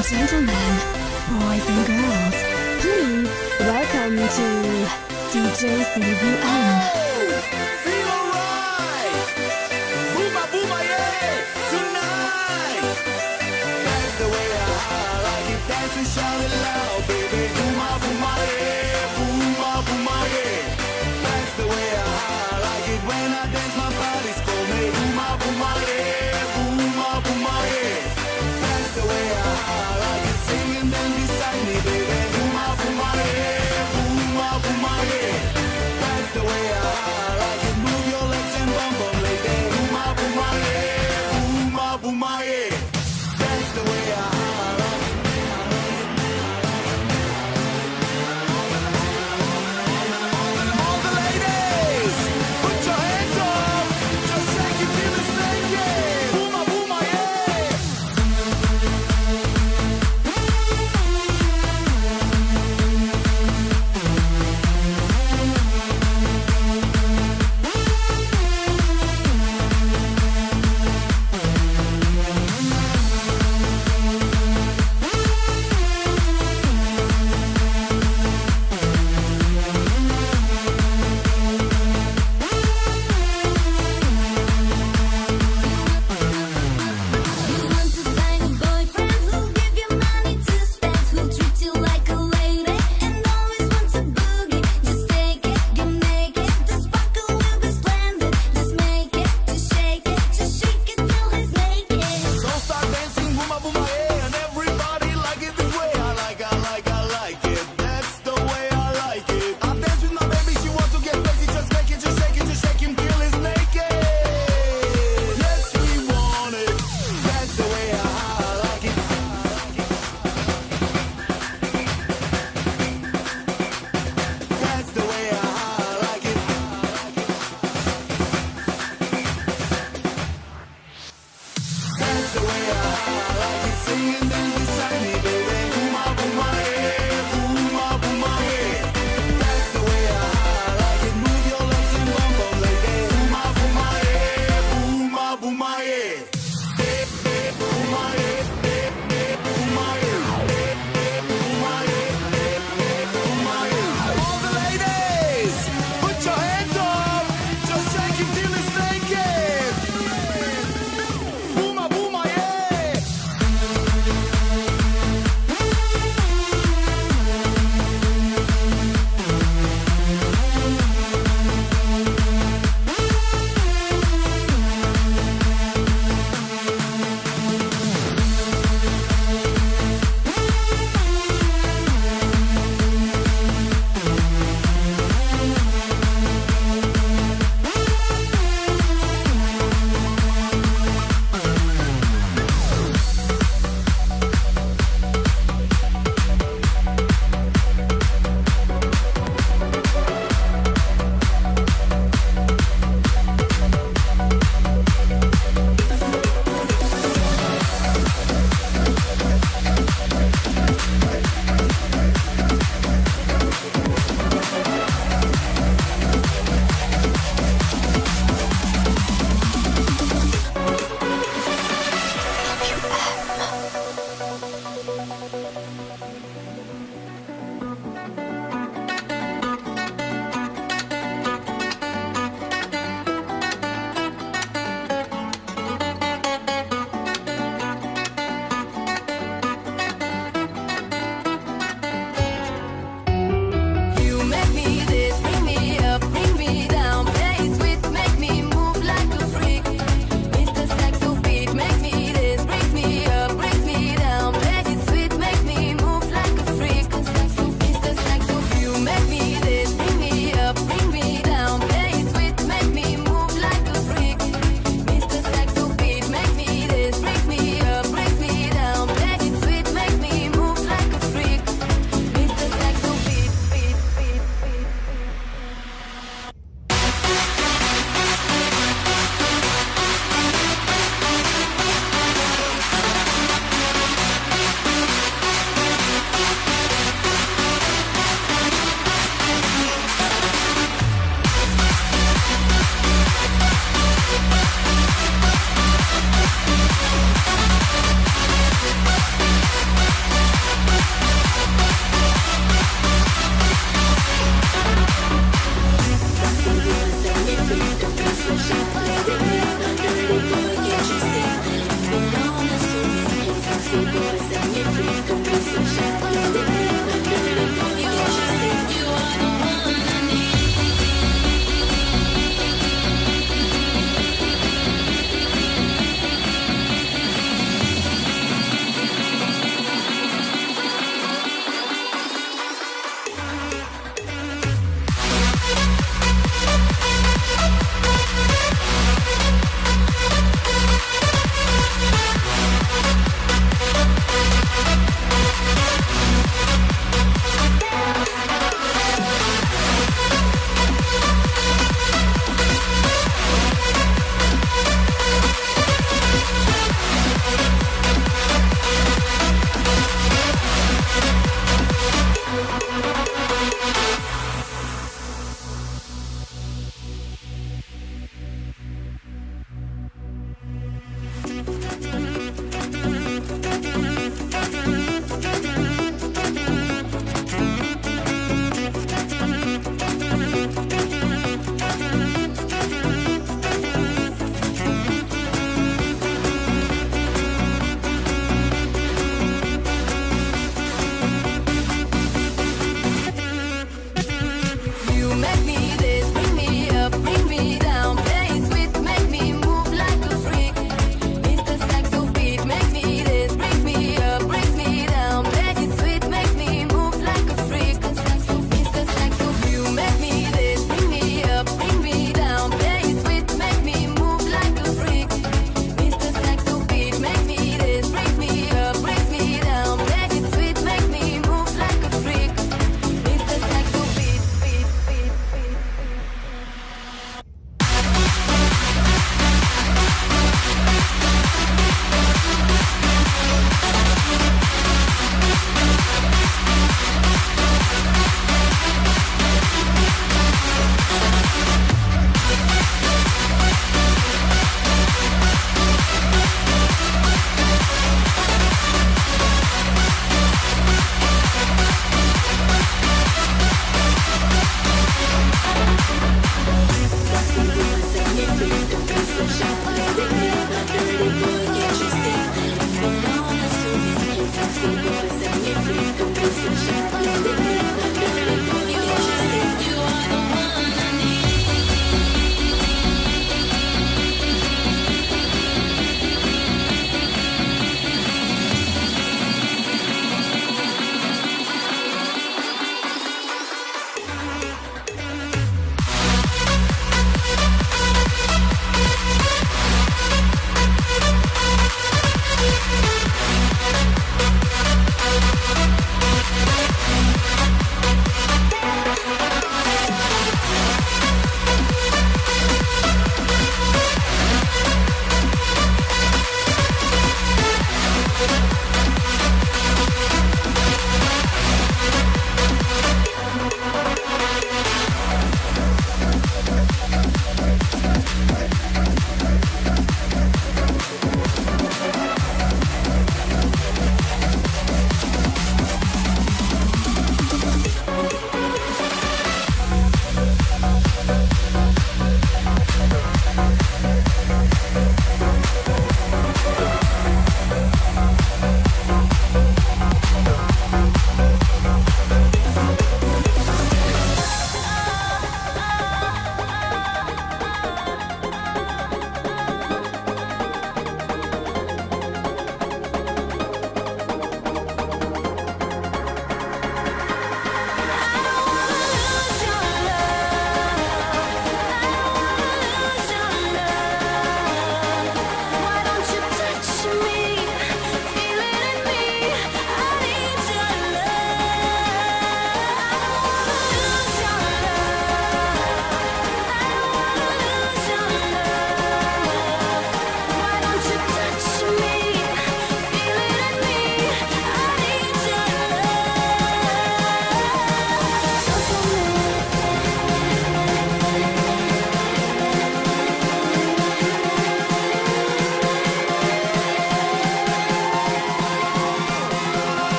and gentlemen, boys and girls, please welcome to DJ CVM. Feel alright! Booma booma yeah! Tonight! That's the way I like it. Dance and shout it loud, baby. Booma booma yeah! Booma booma yeah! That's the way I like it. When I dance, my body's cold. Me booma booma yeah! Booma booma yeah! That's the way I like it. Singing them beside me, baby. Booma booma yeah! Booma booma yeah! That's the way I like it. Move your legs and bum bum lady. Booma booma yeah! Booma booma yeah! That's the way I like it. All the ladies, put your hands up, just like you feel it naked. Booma booma yeah!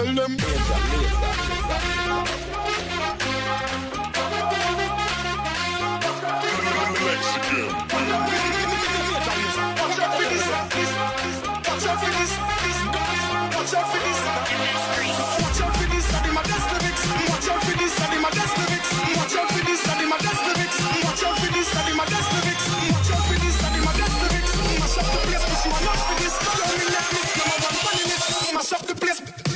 tell them. Mash up the place.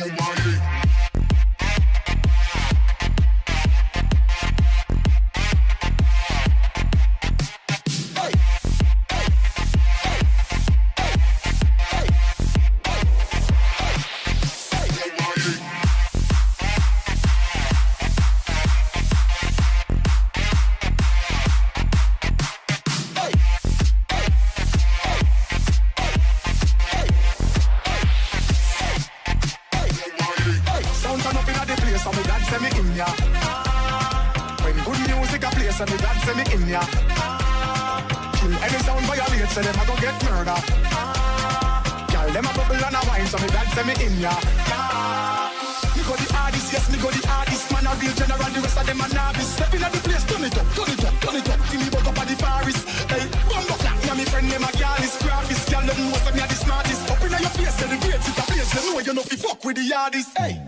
And the dad say me in ya. Kill any sound violate, so them a go get murder. Girl, them a bubble and a wine, so me dad say me in ya. Me go the hardest, yes, me go the hardest. Man a real general, the rest of them a novice. Step in at the place, turn it up, turn it up, turn it up. Till me buck up at the forest. Hey, bumbo clap, me and me friend them a girl is graphist. Girl, them know say me a the smartest. Up in your face, celebrate it a place. Them know you know fi fuck with the hardest. Hey.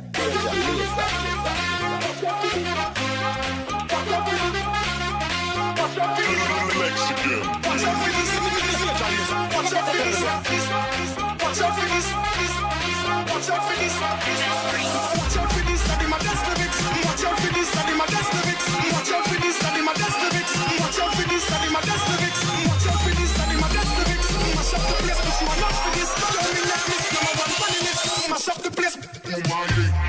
Mexican. Watch out for this. Watch out for this. Watch out for this. Watch out for this. Watch out for this. I my best lyrics. Watch out for this. I my best lyrics. Watch out for this. I my best lyrics. Watch out for this. I my best lyrics. Watch out for this. I my best lyrics. Mash up the place, but you are not for this. Don't me like this. Number one funny next. Mash up the place. Oh my God.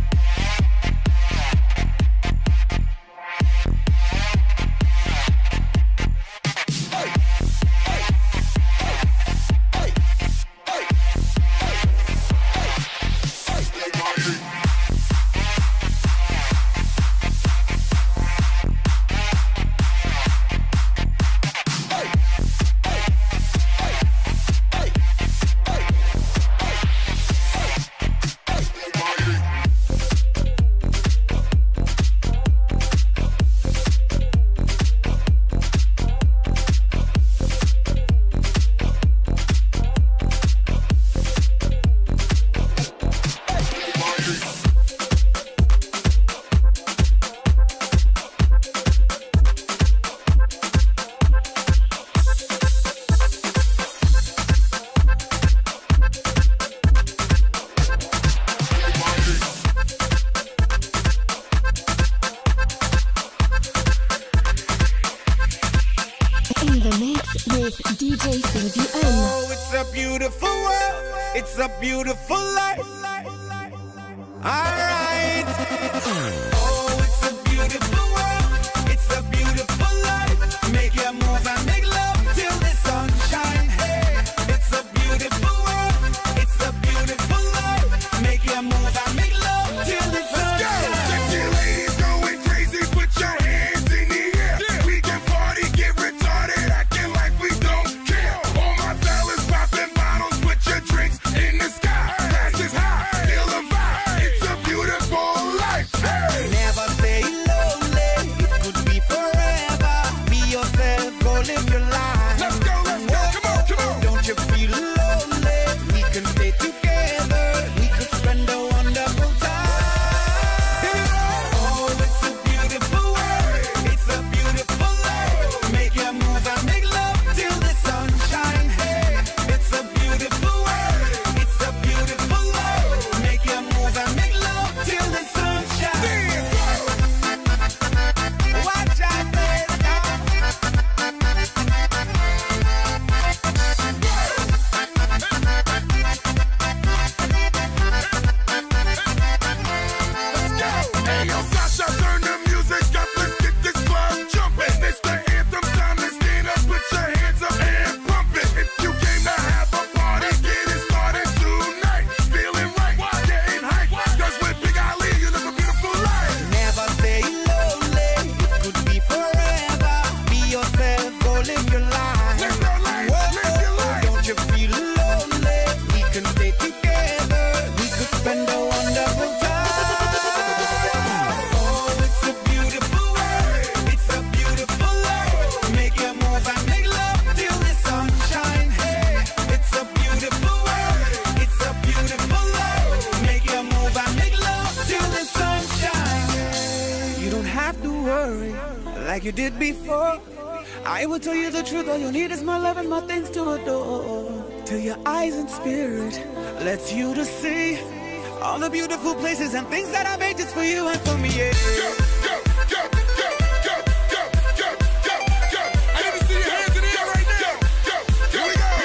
DJ Sylvie M. Oh, it's a beautiful world. It's a beautiful life. Alright. Oh, it's a beautiful world. It's a beautiful life. Make your move and make love till the sun shine. Hey, it's a beautiful world. It's a beautiful life. Make your move and make love till the sun shine. Sexy ladies going crazy, put your hands in the air. Yeah. We can party, get retarded, acting like we don't care. All my fellas popping bottles, put your drinks in the sky. Glasses high, feel the vibe. It's a beautiful life. Hey. Never stay lonely. worry like you did before. I will tell you the truth, all you need is my love and my things to adore. Till your eyes and spirit lets you to see all the beautiful places and things that I made just for you and for me, yeah. I need to see your hands in the air right now. Here we go.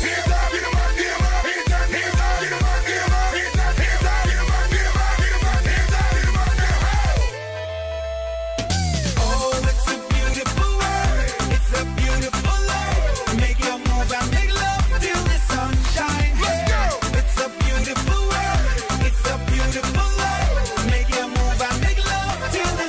Oh, it's a beautiful world. It's a beautiful life. Make your move and make love till the sunshine. Let's go. It's a beautiful world. It's a beautiful life. Make your move and make love till the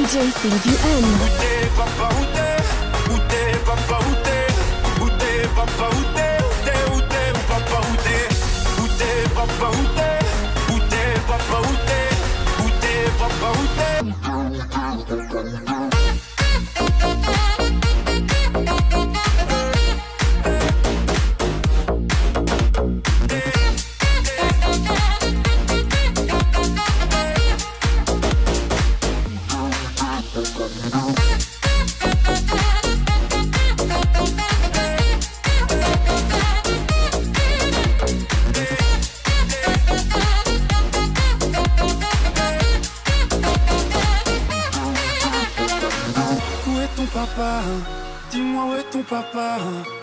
DJ Sylvie N. Où t'es, papa, où t'es? Où t'es, papa, où t'es? Où t'es, papa, où t'es? Où t'es, papa, où t'es? Où t'es, papa, où t'es? Où t'es, papa, où t'es? Où t'es, papa, où t'es? Où est ton papa? Dis-moi où est ton papa?